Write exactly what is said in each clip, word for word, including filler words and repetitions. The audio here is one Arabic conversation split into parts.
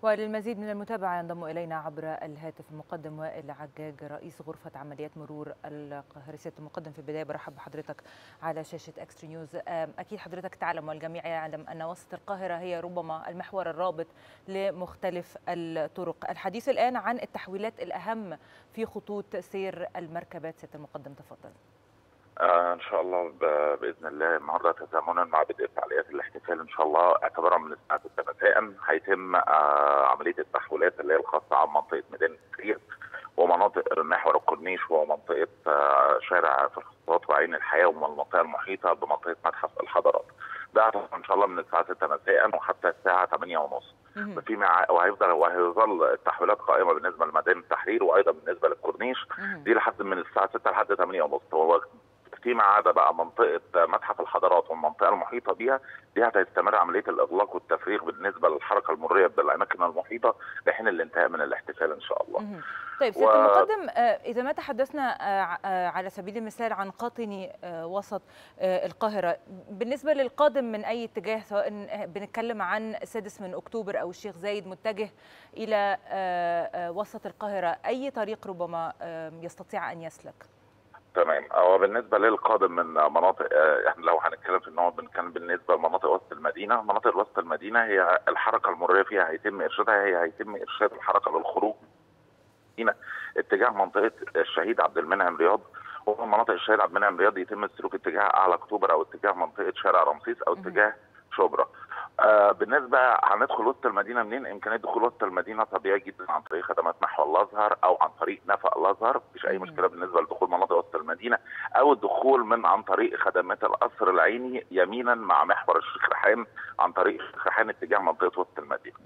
وللمزيد من المتابعة ينضم إلينا عبر الهاتف المقدم وائل عجاج رئيس غرفة عمليات مرور القاهرة. سيادة المقدم، في البداية برحب بحضرتك على شاشة إكسترا نيوز. أكيد حضرتك تعلم والجميع يعلم أن وسط القاهرة هي ربما المحور الرابط لمختلف الطرق. الحديث الآن عن التحويلات الأهم في خطوط سير المركبات. سيادة المقدم تفضل. آه ان شاء الله باذن الله النهارده تزامنا مع بدء فعاليات الاحتفال ان شاء الله اعتبارا من الساعه ستة مساء هيتم آه عمليه التحويلات اللي هي الخاصه عن منطقه ميدان التحرير ومناطق محور الكورنيش ومنطقه آه شارع في الخطوط وعين الحياه والمنطقه المحيطه بمنطقه متحف الحضارات. ده ان شاء الله من الساعه ستة مساء وحتى الساعه ثمانية ونص. في مع... وهيفضل وهيظل التحويلات قائمه بالنسبه لميدان التحرير وايضا بالنسبه للكورنيش دي لحد من الساعه ستة لحد ثمانية ونص. هو فيما عدا بقى منطقه متحف الحضارات والمنطقه المحيطه بها دي هتستمر عمليه الاغلاق والتفريغ بالنسبه للحركه المروريه بالاماكن المحيطه لحين الانتهاء من الاحتفال ان شاء الله. طيب سيادة و... المقدم، اذا ما تحدثنا على سبيل المثال عن قاطني وسط القاهره، بالنسبه للقادم من اي اتجاه سواء بنتكلم عن السادس من اكتوبر او الشيخ زايد متجه الى وسط القاهره، اي طريق ربما يستطيع ان يسلك؟ تمام. هو بالنسبه للقادم من مناطق، احنا لو هنتكلم في النوع بنتكلم بالنسبه لمناطق وسط المدينه، مناطق وسط المدينه هي الحركه المروريه فيها هيتم ارشادها، هي هيتم ارشاد الحركه للخروج هنا اتجاه منطقه الشهيد عبد المنعم رياض، ومن مناطق الشهيد عبد المنعم رياض يتم السلوك اتجاه اعلى اكتوبر او اتجاه منطقه شارع رمسيس او اتجاه شبرا. آه بالنسبه هندخل وسط المدينه منين؟ امكانيه دخول وسط المدينه طبيعي جدا عن طريق خدمات محور الازهر او عن طريق نفق الازهر، مفيش اي مشكله بالنسبه لدخول مناطق وسط المدينه، او الدخول من عن طريق خدمات القصر العيني يمينا مع محور الشيخ ريحان عن طريق الشيخ ريحان اتجاه منطقه وسط المدينه.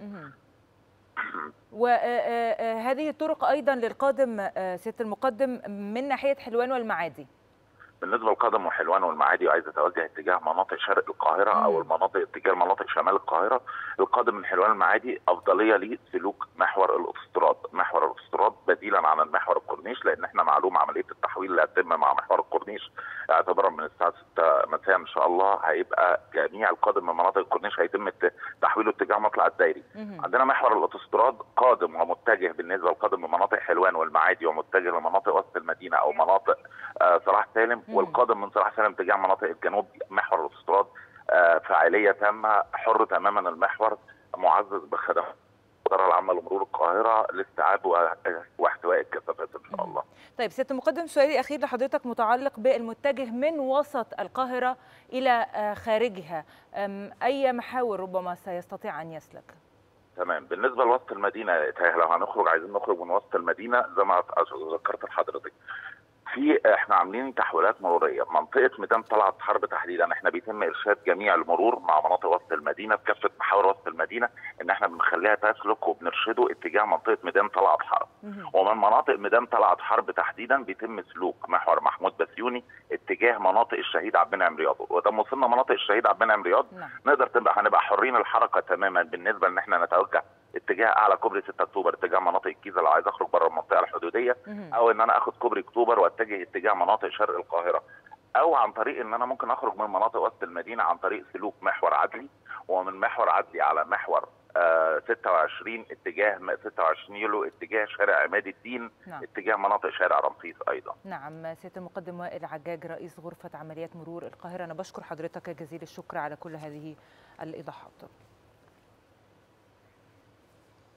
وهذه الطرق ايضا للقادم سياده المقدم من ناحيه حلوان والمعادي. بالنسبه للقادم وحلوان والمعادي وعايز اتوجه اتجاه مناطق شرق القاهره مم. او المناطق اتجاه مناطق شمال القاهره، القادم من حلوان المعادي افضليه لسلوك محور الاوتوستراد، محور الاوتوستراد بديلا عن المحور الكورنيش، لان احنا معلوم عمليه التحويل اللي هتتم مع محور الكورنيش اعتبارا من الساعه ستة مساء ان شاء الله هيبقى جميع القادم من مناطق الكورنيش هيتم تحويله اتجاه مطلع الدايري. مم. عندنا محور الاوتوستراد قادم ومتجه بالنسبه للقادم من مناطق حلوان والمعادي ومتجه لمناطق وسط المدينه او مناطق آه صلاح سالم، والقادم من صلاح سالم اتجاه مناطق الجنوب محور الاوتوستراد آه فعاليه تامه، حر تماما المحور، معزز بخدمات الاداره العامه لمرور القاهره لاستيعاب واحتواء الكثافات ان شاء الله. طيب سياده المقدم، سؤالي اخير لحضرتك متعلق بالمتجه من وسط القاهره الى خارجها، اي محاور ربما سيستطيع ان يسلك؟ تمام. بالنسبه لوسط المدينه لو هنخرج عايزين نخرج من وسط المدينه زي ما ذكرت لحضرتك، في احنا عاملين تحويلات مروريه منطقه ميدان طلعت حرب تحديدا، احنا بيتم ارشاد جميع المرور مع مناطق وسط المدينه في كافه محاور وسط المدينه ان احنا بنخليها تسلك وبنرشده اتجاه منطقه ميدان طلعت حرب. ومن مناطق ميدان طلعت حرب تحديدا بيتم سلوك محور محمود بسيوني اتجاه مناطق الشهيد عبد المنعم رياض، ولما وصلنا مناطق الشهيد عبد المنعم رياض نقدر تبقى هنبقى حرين الحركه تماما بالنسبه ان احنا نتوجه اتجاه اعلى كوبري ستة اكتوبر اتجاه مناطق الجيزه لو عايز اخرج بره المنطقه الحدوديه، او ان انا اخد كوبري اكتوبر واتجه اتجاه مناطق شرق القاهره، او عن طريق ان انا ممكن اخرج من مناطق وسط المدينه عن طريق سلوك محور عدلي، ومن محور عدلي على محور آه ستة وعشرين اتجاه ستة وعشرين يوليو اتجاه شارع عماد الدين. نعم. اتجاه مناطق شارع رمسيس ايضا. نعم. سياده المقدم وائل عجاج رئيس غرفه عمليات مرور القاهره، انا بشكر حضرتك جزيل الشكر على كل هذه الايضاحات.